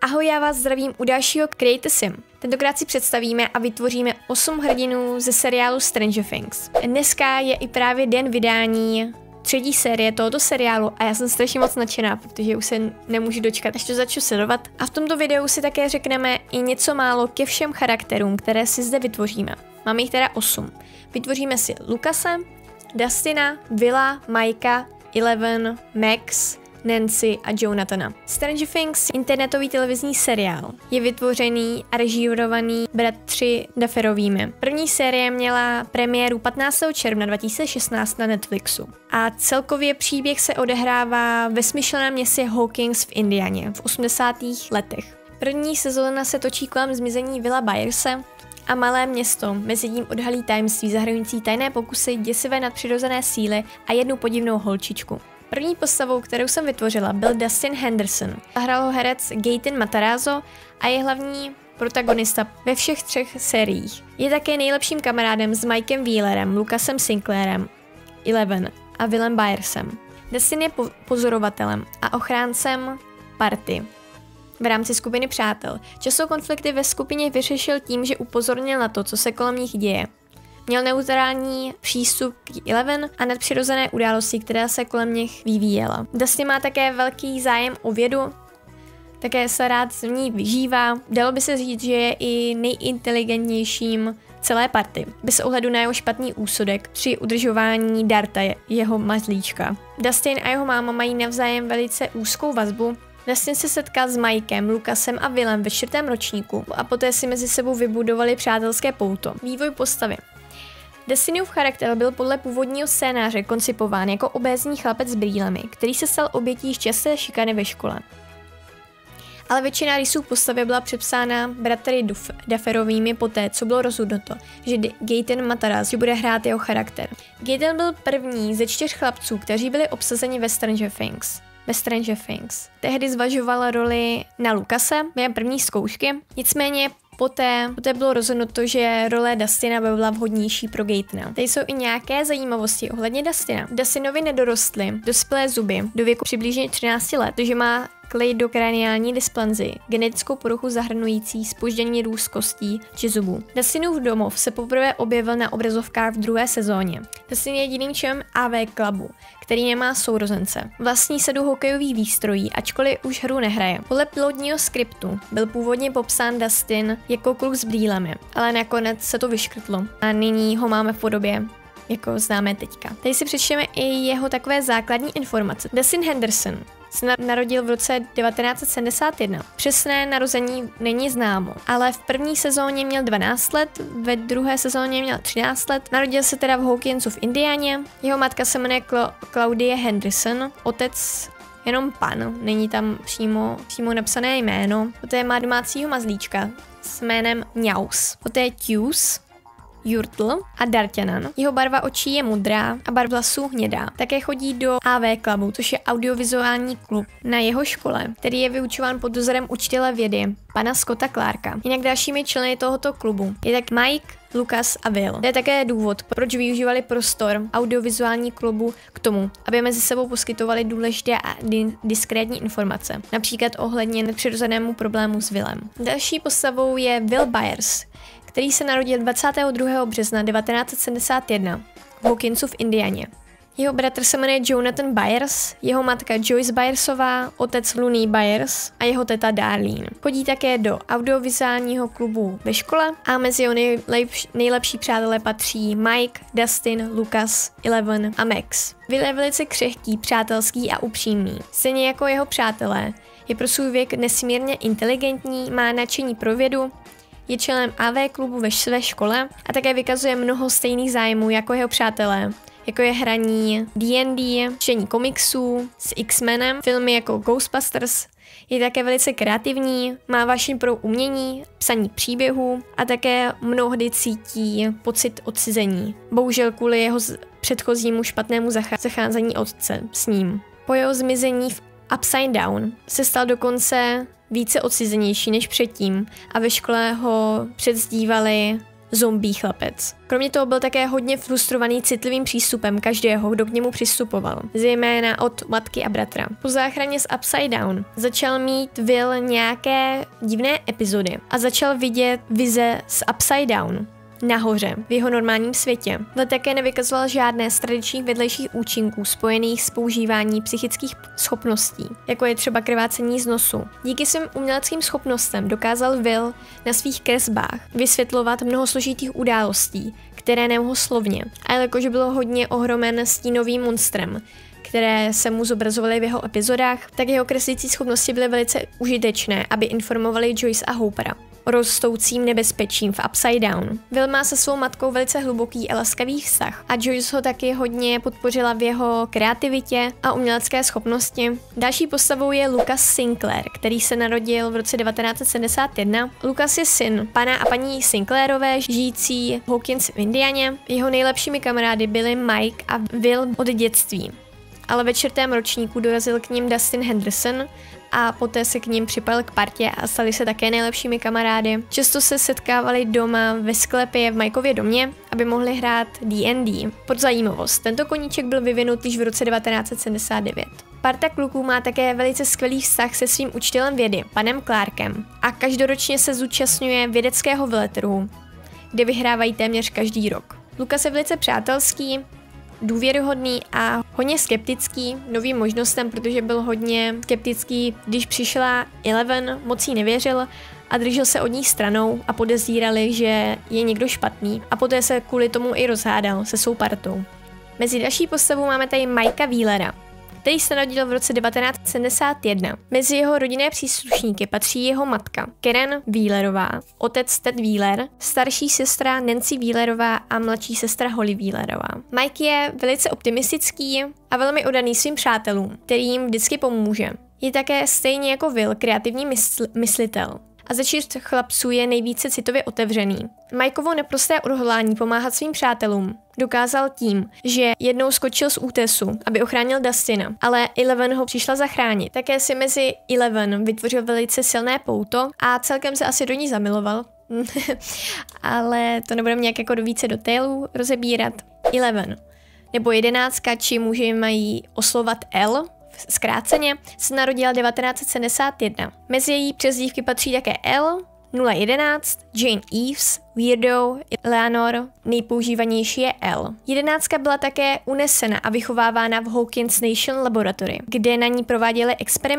Ahoj, já vás zdravím u dalšího Create a Sim. Tentokrát si představíme a vytvoříme 8 hrdinů ze seriálu Stranger Things. Dneska je i právě den vydání třetí série tohoto seriálu a já jsem strašně moc nadšená, protože už se nemůžu dočkat, až to začnu sledovat. A v tomto videu si také řekneme i něco málo ke všem charakterům, které si zde vytvoříme. Máme jich teda 8. Vytvoříme si Lucase, Dustina, Willa, Mikea, Eleven, Max, Nancy a Jonathana. Stranger Things, internetový televizní seriál, je vytvořený a režírovaný bratři Dufferovými. První série měla premiéru 15. června 2016 na Netflixu. A celkově příběh se odehrává ve smyšleném městě Hawkins v Indianě v 80. letech. První sezóna se točí kolem zmizení Willa Byerse a malé město mezitím odhalí tajemství zahrnující tajné pokusy, děsivé nadpřirozené síly a jednu podivnou holčičku. První postavou, kterou jsem vytvořila, byl Dustin Henderson. Hrál ho herec Gaten Matarazzo a je hlavní protagonista ve všech 3 sériích. Je také nejlepším kamarádem s Mikem Wheelerem, Lucasem Sinclairem, Eleven a Willem Byersem. Dustin je pozorovatelem a ochráncem party v rámci skupiny přátel. Často konflikty ve skupině vyřešil tím, že upozornil na to, co se kolem nich děje. Měl neutrální přístup k Eleven a nadpřirozené události, která se kolem nich vyvíjela. Dustin má také velký zájem o vědu, také se rád v ní vyžívá. Dalo by se říct, že je i nejinteligentnějším celé party, bez ohledu na jeho špatný úsudek při udržování Darta, jeho mazlíčka. Dustin a jeho máma mají navzájem velice úzkou vazbu. Dustin se setká s Mikem, Lucasem a Willem ve 4. ročníku a poté si mezi sebou vybudovali přátelské pouto. Vývoj postavy. Dustinův charakter byl podle původního scénáře koncipován jako obézní chlapec s brýlemi, který se stal obětí časté šikany ve škole. Ale většina rysů postavy byla přepsána bratry Dufferovými poté, co bylo rozhodnuto, že Gaten Matarazzo bude hrát jeho charakter. Gaten byl první ze 4 chlapců, kteří byli obsazeni ve Stranger Things. Tehdy zvažoval roli na Lucase během první zkoušky, nicméně Poté bylo rozhodnuto, že role Dustina by byla vhodnější pro Gatena. Tady jsou i nějaké zajímavosti ohledně Dustina. Dustinovi nedorostly dospělé zuby do věku přibližně 13 let, protože má kleidokraniální dysplazii, genetickou poruchu zahrnující zpožděný růst kostí či zubů. Dustinův domov se poprvé objevil na obrazovkách v 2. sezóně. Dustin je jediným členem AV Clubu, který nemá sourozence. Vlastní sadu hokejových výstrojí, ačkoliv už hru nehraje. Podle pilotního skriptu byl původně popsán Dustin jako kluk s brýlemi, ale nakonec se to vyškrtlo a nyní ho máme v podobě, jako známe teďka. Tady si přečteme i jeho takové základní informace. Dustin Henderson se narodil v roce 1971. Přesné narození není známo, ale v první sezóně měl 12 let, ve 2. sezóně měl 13 let. Narodil se teda v Hawkinsu v Indianě. Jeho matka se jmenuje Claudie Henderson, otec jenom pan, není tam přímo napsané jméno. Poté má domácího mazlíčka s jménem Mňaus. Poté Tus, Jurtl a Dartanan. Jeho barva očí je modrá a barva vlasů hnědá. Také chodí do AV Clubu, což je audiovizuální klub na jeho škole, který je vyučován pod dozorem učitele vědy, pana Scotta Clarka. Jinak dalšími členy tohoto klubu je tak Mike, Lucas a Will. To je také důvod, proč využívali prostor audiovizuální klubu k tomu, aby mezi sebou poskytovali důležité a diskrétní informace, například ohledně nepřirozenému problému s Willem. Další postavou je Will Byers, který se narodil 22. března 1971 v Hawkinsu v Indianě. Jeho bratr se jmenuje Jonathan Byers, jeho matka Joyce Byersová, otec Looney Byers a jeho teta Darlene. Chodí také do audiovizuálního klubu ve škole a mezi jeho nejlepší přátelé patří Mike, Dustin, Lucas, Eleven a Max. Will je velice křehký, přátelský a upřímný. Stejně jako jeho přátelé, je pro svůj věk nesmírně inteligentní, má nadšení pro vědu, je členem AV klubu ve své škole a také vykazuje mnoho stejných zájmů jako jeho přátelé, jako je hraní D&D, čtení komiksů s X-menem, filmy jako Ghostbusters. Je také velice kreativní, má vášeň pro umění, psaní příběhů a také mnohdy cítí pocit odcizení. Bohužel kvůli jeho předchozímu špatnému zacházení otce s ním. Po jeho zmizení v Upside Down se stal dokonce více odcizenější než předtím a ve škole ho předzdívali zombie chlapec. Kromě toho byl také hodně frustrovaný citlivým přístupem každého, kdo k němu přistupoval, zejména od matky a bratra. Po záchraně z Upside Down začal mít Will nějaké divné epizody a začal vidět vize z Upside Down nahoře, v jeho normálním světě. Will také nevykazoval žádné z tradičních vedlejších účinků spojených s používání psychických schopností, jako je třeba krvácení z nosu. Díky svým uměleckým schopnostem dokázal Will na svých kresbách vysvětlovat mnoho složitých událostí, které nemohl slovně. A jelikož byl hodně ohromen stínovým monstrem, které se mu zobrazovaly v jeho epizodách, tak jeho kreslící schopnosti byly velice užitečné, aby informovali Joyce a Hoopera o rostoucím nebezpečím v Upside Down. Will má se svou matkou velice hluboký a laskavý vztah a Joyce ho taky hodně podpořila v jeho kreativitě a umělecké schopnosti. Další postavou je Lucas Sinclair, který se narodil v roce 1971. Lucas je syn pana a paní Sinclairové, žijící v Hawkins v Indianě. Jeho nejlepšími kamarády byli Mike a Will od dětství. Ale ve 4. ročníku dorazil k ním Dustin Henderson a poté se k ním připojil k partě a stali se také nejlepšími kamarády. Často se setkávali doma ve sklepě v Mikeově domě, aby mohli hrát D&D. Pod zajímavost, tento koníček byl vyvinut již v roce 1979. Parta kluků má také velice skvělý vztah se svým učitelem vědy, panem Clarkem, a každoročně se zúčastňuje vědeckého veletrhu, kde vyhrávají téměř každý rok. Lucas je velice přátelský, důvěryhodný a hodně skeptický novým možnostem, protože byl hodně skeptický, když přišla Eleven, moc jí nevěřil a držel se od ní stranou a podezírali, že je někdo špatný, a poté se kvůli tomu i rozhádal se svou partou. Mezi další postavou máme tady Mikea Wheelera, který se narodil v roce 1971. Mezi jeho rodinné příslušníky patří jeho matka Karen Wheelerová, otec Ted Wheeler, starší sestra Nancy Wheelerová a mladší sestra Holly Wheelerová. Mike je velice optimistický a velmi oddaný svým přátelům, který jim vždycky pomůže. Je také stejně jako Will kreativní myslitel. A ze 4 chlapců je nejvíce citově otevřený. Mikeovo neprosté odhodlání pomáhat svým přátelům dokázal tím, že jednou skočil z útesu, aby ochránil Dustina, ale Eleven ho přišla zachránit. Také si mezi Eleven vytvořil velice silné pouto a celkem se asi do ní zamiloval. Ale to nebudeme nějak jako do více detailů rozebírat. Eleven nebo 11, či muži mají oslovat L, zkráceně, se narodila 1971. Mezi její přezdívky patří také L, 011, Jane Eves, Weirdo, Leonor, nejpoužívanější je L. 11 byla také unesena a vychovávána v Hawkins Nation Laboratory, kde na ní prováděly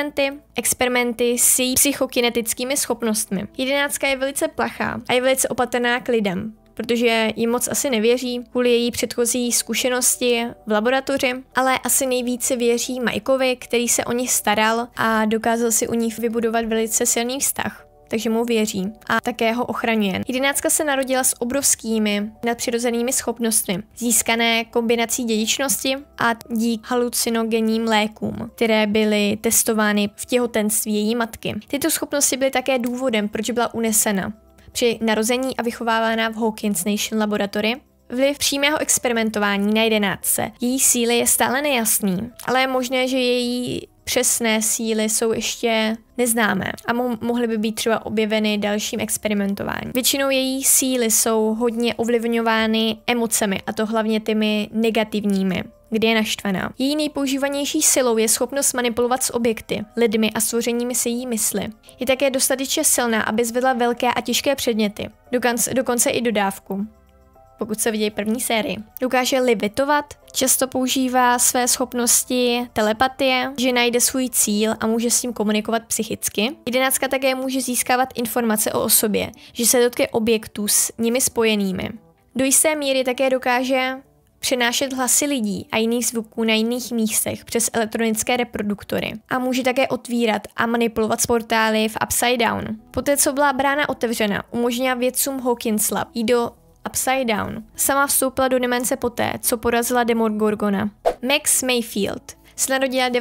experimenty s její psychokinetickými schopnostmi. 11 je velice plachá a je velice opatrná k lidem, protože jí moc asi nevěří kvůli její předchozí zkušenosti v laboratoři, ale asi nejvíce věří Mikeovi, který se o ní staral a dokázal si u ní vybudovat velice silný vztah. Takže mu věří a také ho ochraňuje. 11 se narodila s obrovskými nadpřirozenými schopnostmi, získané kombinací dědičnosti a díky halucinogenním lékům, které byly testovány v těhotenství její matky. Tyto schopnosti byly také důvodem, proč byla unesena při narození a vychovávána v Hawkins Nation Laboratory. Vliv přímého experimentování na 11. Její síly je stále nejasný, ale je možné, že její přesné síly jsou ještě neznámé a mohly by být třeba objeveny dalším experimentováním. Většinou její síly jsou hodně ovlivňovány emocemi, a to hlavně těmi negativními, kdy je naštvaná. Její nejpoužívanější silou je schopnost manipulovat s objekty, lidmi a stvořeními se její mysli. Je také dostatečně silná, aby zvedla velké a těžké předměty, dokonce i dodávku. Pokud se vidějí první sérii. Dokáže levitovat, často používá své schopnosti telepatie, že najde svůj cíl a může s ním komunikovat psychicky. 11 také může získávat informace o osobě, že se dotkne objektů s nimi spojenými. Do jisté míry také dokáže přenášet hlasy lidí a jiných zvuků na jiných místech přes elektronické reproduktory a může také otvírat a manipulovat portály v Upside Down. Poté, co byla brána otevřena, umožnila vědcům Hawkins Lab jít do Upside Down. Sama vstoupila do demence poté, co porazila Demogorgona. Max Mayfield se narodila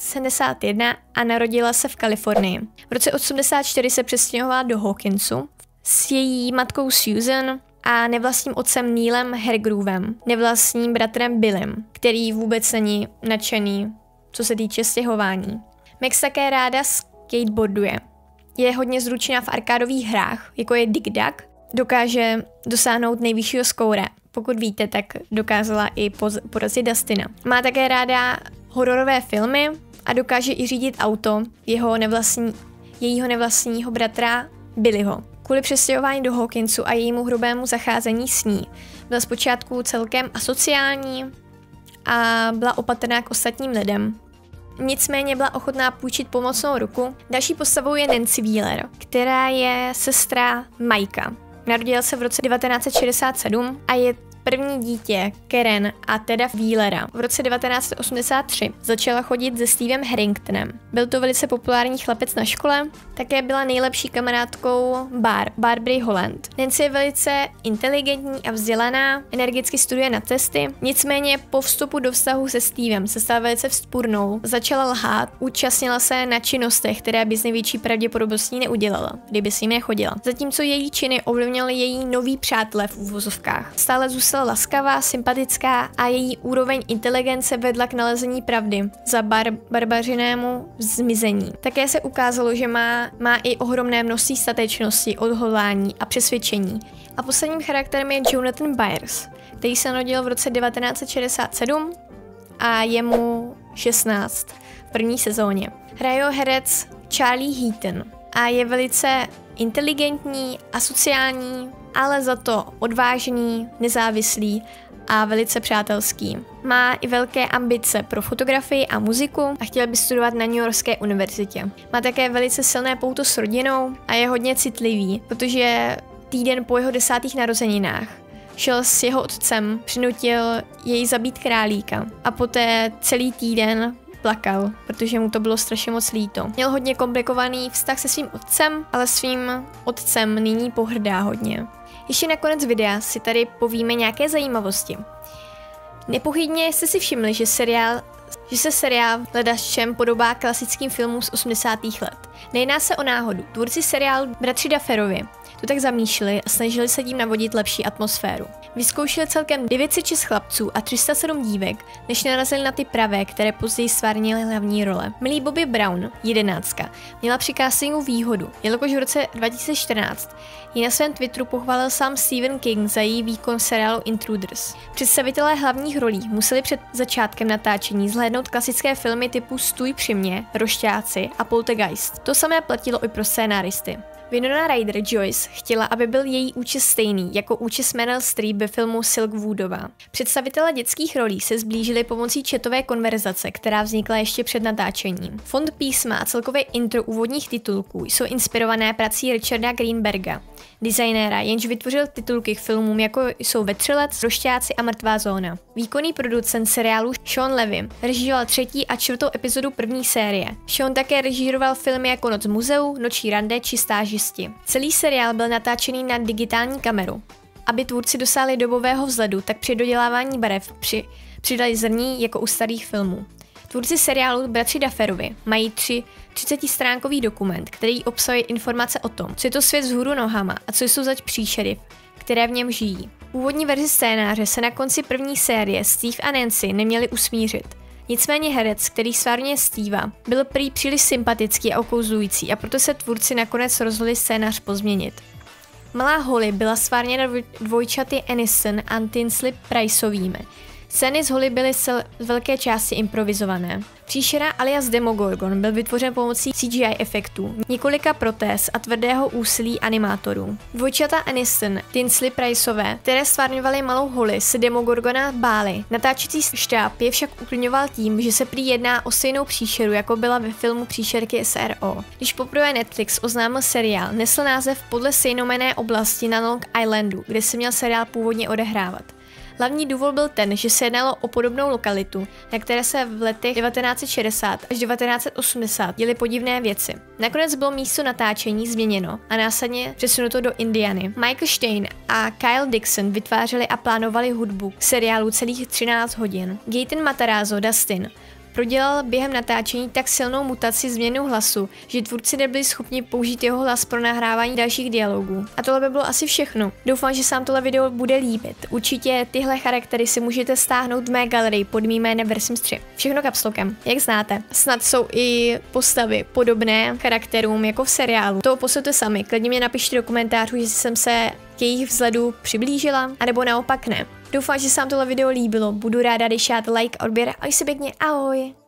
1971 a narodila se v Kalifornii. V roce 1984 se přestěhovala do Hawkinsu s její matkou Susan a nevlastním otcem Neilem Hargroovem, nevlastním bratrem Billem, který vůbec není nadšený, co se týče stěhování. Max také ráda skateboarduje. Je hodně zručná v arkádových hrách, jako je Dig Dug, dokáže dosáhnout nejvyššího skóre. Pokud víte, tak dokázala i porazit Dustina. Má také ráda hororové filmy a dokáže i řídit auto jejího nevlastního bratra Billyho. Kvůli přestěhování do Hawkinsu a jejímu hrubému zacházení s ní byla zpočátku celkem asociální a byla opatrná k ostatním lidem. Nicméně byla ochotná půjčit pomocnou ruku. Další postavou je Nancy Wheeler, která je sestra Mikea. Narodila se v roce 1967 a je první dítě Karen a Teda Wheelera. V roce 1983 začala chodit se Stevem Harringtonem. Byl to velice populární chlapec na škole, také byla nejlepší kamarádkou Barbary Holland. Nancy je velice inteligentní a vzdělaná, energicky studuje na testy, nicméně po vstupu do vztahu se Stevem se stala velice vzpurnou, začala lhát, účastnila se na činnostech, které by s největší pravděpodobností neudělala, kdyby s ním nechodila. Zatímco její činy ovlivnily její noví přátelé v uvozovkách. Stále zůstala laskavá, sympatická a její úroveň inteligence vedla k nalezení pravdy za barbařinému zmizení. Také se ukázalo, že má i ohromné množství statečnosti, odhodlání a přesvědčení. A posledním charakterem je Jonathan Byers, který se narodil v roce 1967 a je mu 16 v první sezóně. Hraje ho herec Charlie Heaton a je velice inteligentní, asociální, ale za to odvážný, nezávislý a velice přátelský. Má i velké ambice pro fotografii a muziku a chtěl by studovat na New Yorkské univerzitě. Má také velice silné pouto s rodinou a je hodně citlivý, protože týden po jeho 10. narozeninách šel s jeho otcem, přinutil jej zabít králíka a poté celý týden plakal, protože mu to bylo strašně moc líto. Měl hodně komplikovaný vztah se svým otcem, ale svým otcem nyní pohrdá hodně. Ještě nakonec videa si tady povíme nějaké zajímavosti. Nepochybně jste si všimli, že se seriál hledačem podobá klasickým filmům z 80. let. Nejedná se o náhodu. Tvůrci seriálu Bratři Dufferovi to tak zamýšleli a snažili se tím navodit lepší atmosféru. Vyzkoušeli celkem 906 chlapců a 307 dívek, než narazili na ty pravé, které později stvárnily hlavní role. Millie Bobby Brown, 11, měla při castingu výhodu, jelikož v roce 2014 ji na svém Twitteru pochválil sám Stephen King za její výkon v seriálu Intruders. Představitelé hlavních rolí museli před začátkem natáčení zhlédnout klasické filmy typu Stůj při mě, Rošťáci a Poltergeist. To samé platilo i pro scénáristy. Winona Ryder Joyce chtěla, aby byl její účes stejný jako účes Meryl Streep ve filmu Silkwoodova. Představitelé dětských rolí se zblížili pomocí chatové konverzace, která vznikla ještě před natáčením. Font písma a celkové intro úvodních titulků jsou inspirované prací Richarda Greenberga, designéra, jenž vytvořil titulky k filmům jako jsou Vetřelec, Rošťáci a Mrtvá zóna. Výkonný producent seriálu Sean Levy režíroval 3. a 4. epizodu první série. Sean také režíroval filmy jako Noc v muzeu, Noční rande či Stážisti. Celý seriál byl natáčený na digitální kameru. Aby tvůrci dosáhli dobového vzhledu, tak při dodělávání barev přidali zrní jako u starých filmů. Tvůrci seriálu Bratři Dufferovi mají 30stránkový dokument, který obsahuje informace o tom, co je to svět vzhůru nohama a co jsou zač příšery, které v něm žijí. Původní verzi scénáře se na konci první série Steve a Nancy neměli usmířit. Nicméně herec, který stvárňuje Steva, byl prý příliš sympatický a okouzlující a proto se tvůrci nakonec rozhodli scénář pozměnit. Malá Holly byla stvárněna dvojčaty Aniston a Tinsley Priceovými. Scény z Holly byly z velké části improvizované. Příšera alias Demogorgon byl vytvořen pomocí CGI efektů, několika protéz a tvrdého úsilí animátorů. Dvojčata Aniston, Tinsley Priceové, které stvárňovaly malou Holly, se Demogorgona báli. Natáčecí štáb je však uklidňoval tím, že se prý jedná o stejnou příšeru, jako byla ve filmu Příšerky SRO. Když poprvé Netflix oznámil seriál, nesl název podle stejnojmenné oblasti na Long Islandu, kde se měl seriál původně odehrávat. Hlavní důvod byl ten, že se jednalo o podobnou lokalitu, na které se v letech 1960 až 1980 děly podivné věci. Nakonec bylo místo natáčení změněno a následně přesunuto do Indiany. Michael Stein a Kyle Dixon vytvářeli a plánovali hudbu k seriálu celých 13 hodin. Gaten Matarazzo Dustin prodělal během natáčení tak silnou mutaci změnu hlasu, že tvůrci nebyli schopni použít jeho hlas pro nahrávání dalších dialogů. A tohle by bylo asi všechno. Doufám, že se vám tohle video bude líbit. Určitě tyhle charaktery si můžete stáhnout v mé galerii pod mým jménem Versims 3. Všechno kapslokem, jak znáte. Snad jsou i postavy podobné charakterům jako v seriálu. To posuďte sami, klidně mě napište do komentářů, jestli jsem se k jejich vzhledu přiblížila, anebo naopak ne. Doufám, že se vám tohle video líbilo, budu ráda, když dáte like, odběr a už se pěkně ahoj!